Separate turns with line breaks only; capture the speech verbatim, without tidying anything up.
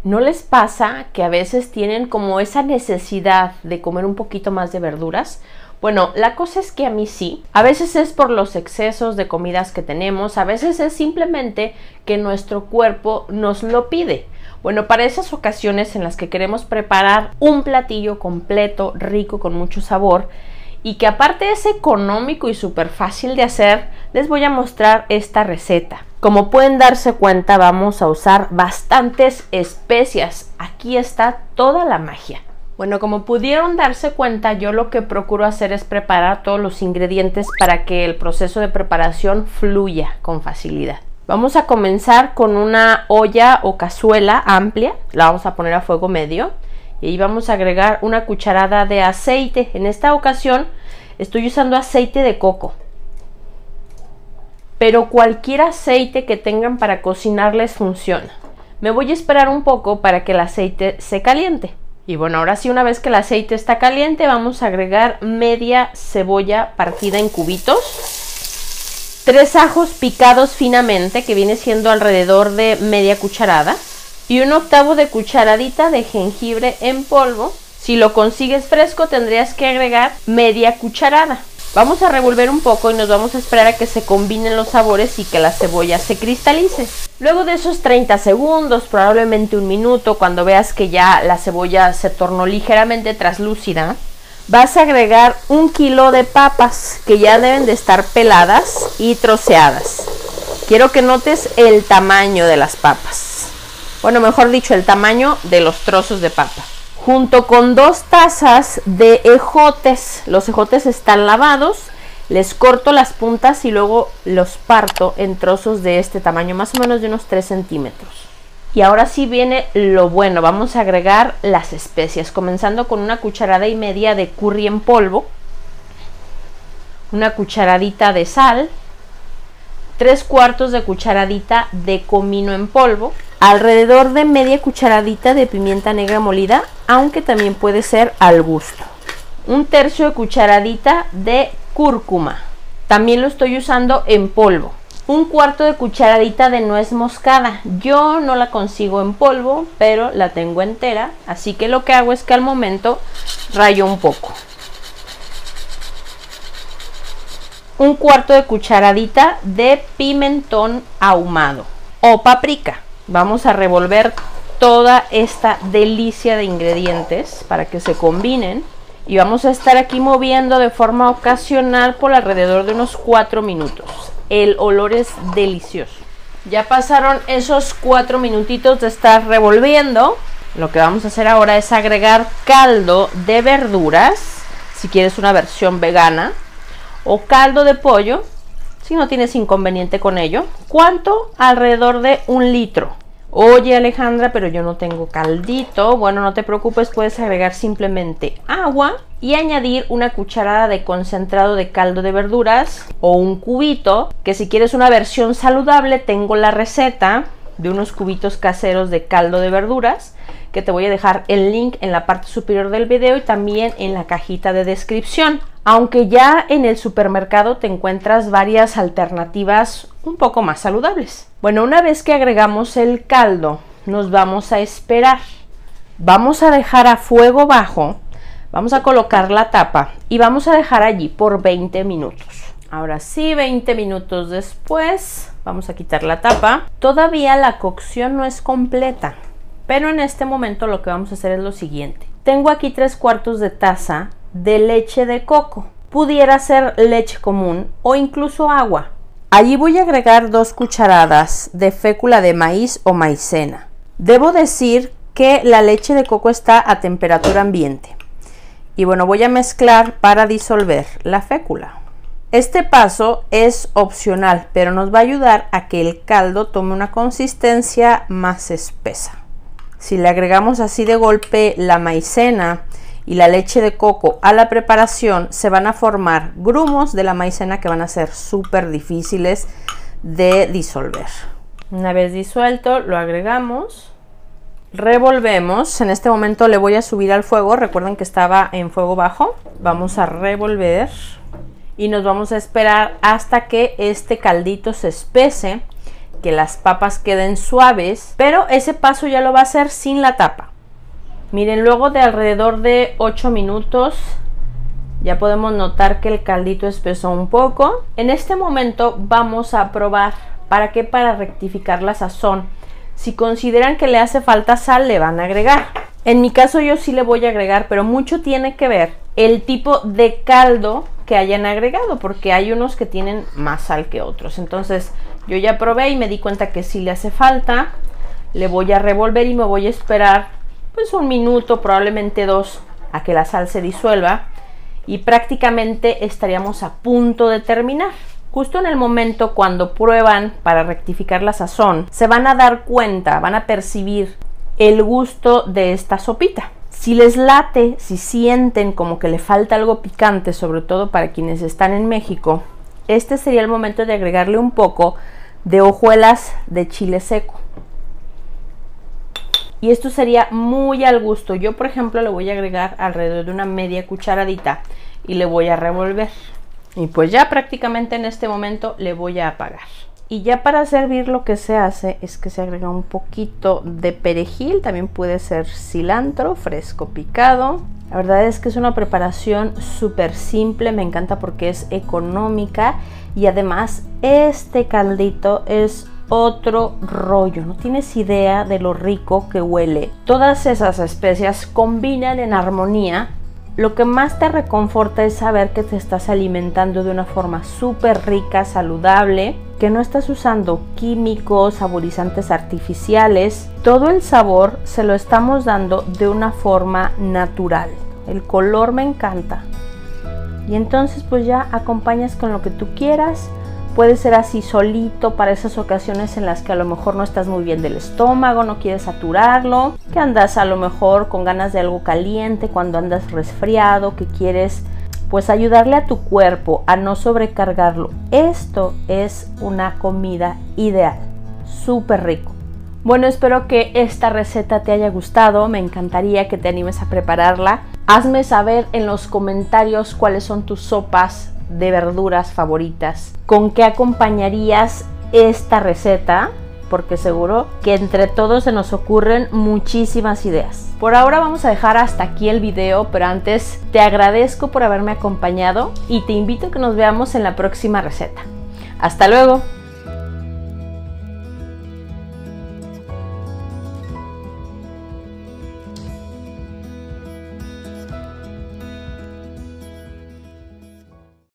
¿No les pasa que a veces tienen como esa necesidad de comer un poquito más de verduras? Bueno, la cosa es que a mí sí. A veces es por los excesos de comidas que tenemos, a veces es simplemente que nuestro cuerpo nos lo pide. Bueno, para esas ocasiones en las que queremos preparar un platillo completo, rico, con mucho sabor, y que aparte es económico y súper fácil de hacer, les voy a mostrar esta receta. Como pueden darse cuenta, vamos a usar bastantes especias. Aquí está toda la magia. Bueno, como pudieron darse cuenta, yo lo que procuro hacer es preparar todos los ingredientes para que el proceso de preparación fluya con facilidad. Vamos a comenzar con una olla o cazuela amplia, la vamos a poner a fuego medio y ahí vamos a agregar una cucharada de aceite. En esta ocasión estoy usando aceite de coco, pero cualquier aceite que tengan para cocinar les funciona. Me voy a esperar un poco para que el aceite se caliente. Y bueno, ahora sí, una vez que el aceite está caliente, vamos a agregar media cebolla partida en cubitos, tres ajos picados finamente, que viene siendo alrededor de media cucharada, y un octavo de cucharadita de jengibre en polvo. Si lo consigues fresco, tendrías que agregar media cucharada. Vamos a revolver un poco y nos vamos a esperar a que se combinen los sabores y que la cebolla se cristalice. Luego de esos treinta segundos, probablemente un minuto, cuando veas que ya la cebolla se tornó ligeramente traslúcida, vas a agregar un kilo de papas que ya deben de estar peladas y troceadas. Quiero que notes el tamaño de las papas. Bueno, mejor dicho, el tamaño de los trozos de papa. Junto con dos tazas de ejotes. Los ejotes están lavados, les corto las puntas y luego los parto en trozos de este tamaño, más o menos de unos tres centímetros. Y ahora sí viene lo bueno, vamos a agregar las especias, comenzando con una cucharada y media de curry en polvo, una cucharadita de sal, tres cuartos de cucharadita de comino en polvo, alrededor de media cucharadita de pimienta negra molida, aunque también puede ser al gusto, un tercio de cucharadita de cúrcuma, también lo estoy usando en polvo, un cuarto de cucharadita de nuez moscada. Yo no la consigo en polvo, pero la tengo entera, así que lo que hago es que al momento rayo un poco, un cuarto de cucharadita de pimentón ahumado o paprika. Vamos a revolver toda esta delicia de ingredientes para que se combinen y vamos a estar aquí moviendo de forma ocasional por alrededor de unos cuatro minutos. El olor es delicioso. Ya pasaron esos cuatro minutitos de estar revolviendo. Lo que vamos a hacer ahora es agregar caldo de verduras, si quieres una versión vegana, o caldo de pollo, si no tienes inconveniente con ello. ¿Cuánto? Alrededor de un litro. Oye, Alejandra, pero yo no tengo caldito. Bueno, no te preocupes, puedes agregar simplemente agua y añadir una cucharada de concentrado de caldo de verduras o un cubito, que si quieres una versión saludable tengo la receta de unos cubitos caseros de caldo de verduras, que te voy a dejar el link en la parte superior del video y también en la cajita de descripción. Aunque ya en el supermercado te encuentras varias alternativas un poco más saludables. Bueno, una vez que agregamos el caldo, nos vamos a esperar. Vamos a dejar a fuego bajo, vamos a colocar la tapa y vamos a dejar allí por veinte minutos. Ahora sí, veinte minutos después, vamos a quitar la tapa. Todavía la cocción no es completa, pero en este momento lo que vamos a hacer es lo siguiente. Tengo aquí tres cuartos de taza de leche de coco. Pudiera ser leche común o incluso agua. Allí voy a agregar dos cucharadas de fécula de maíz o maicena. Debo decir que la leche de coco está a temperatura ambiente. Y bueno, voy a mezclar para disolver la fécula. Este paso es opcional, pero nos va a ayudar a que el caldo tome una consistencia más espesa. Si le agregamos así de golpe la maicena y la leche de coco a la preparación, se van a formar grumos de la maicena que van a ser súper difíciles de disolver. Una vez disuelto, lo agregamos, revolvemos. En este momento le voy a subir al fuego, recuerden que estaba en fuego bajo. Vamos a revolver y nos vamos a esperar hasta que este caldito se espese que las papas queden suaves, pero ese paso ya lo va a hacer sin la tapa. Miren, luego de alrededor de ocho minutos ya podemos notar que el caldito espesó un poco. En este momento vamos a probar. ¿Para qué? Para rectificar la sazón. Si consideran que le hace falta sal, le van a agregar. En mi caso yo sí le voy a agregar, pero mucho tiene que ver el tipo de caldo que hayan agregado, porque hay unos que tienen más sal que otros. Entonces yo ya probé y me di cuenta que sí le hace falta. Le voy a revolver y me voy a esperar pues un minuto, probablemente dos, a que la sal se disuelva, y prácticamente estaríamos a punto de terminar. Justo en el momento cuando prueban para rectificar la sazón, se van a dar cuenta, van a percibir el gusto de esta sopita. Si les late, si sienten como que le falta algo picante, sobre todo para quienes están en México, este sería el momento de agregarle un poco de hojuelas de chile seco. Y esto sería muy al gusto. Yo, por ejemplo, le voy a agregar alrededor de una media cucharadita y le voy a revolver. Y pues ya prácticamente en este momento le voy a apagar. Y ya para servir lo que se hace es que se agrega un poquito de perejil, también puede ser cilantro fresco picado. La verdad es que es una preparación súper simple, me encanta porque es económica y además este caldito es otro rollo. No tienes idea de lo rico que huele. Todas esas especias combinan en armonía. Lo que más te reconforta es saber que te estás alimentando de una forma súper rica, saludable, que no estás usando químicos, saborizantes artificiales. Todo el sabor se lo estamos dando de una forma natural. El color me encanta. Y entonces pues ya acompañas con lo que tú quieras. Puede ser así solito para esas ocasiones en las que a lo mejor no estás muy bien del estómago, no quieres saturarlo, que andas a lo mejor con ganas de algo caliente, cuando andas resfriado, que quieres pues ayudarle a tu cuerpo a no sobrecargarlo. Esto es una comida ideal, súper rico. Bueno, espero que esta receta te haya gustado, me encantaría que te animes a prepararla. Hazme saber en los comentarios cuáles son tus sopas de verduras favoritas, con qué acompañarías esta receta, porque seguro que entre todos se nos ocurren muchísimas ideas. Por ahora vamos a dejar hasta aquí el video, pero antes te agradezco por haberme acompañado y te invito a que nos veamos en la próxima receta. ¡Hasta luego!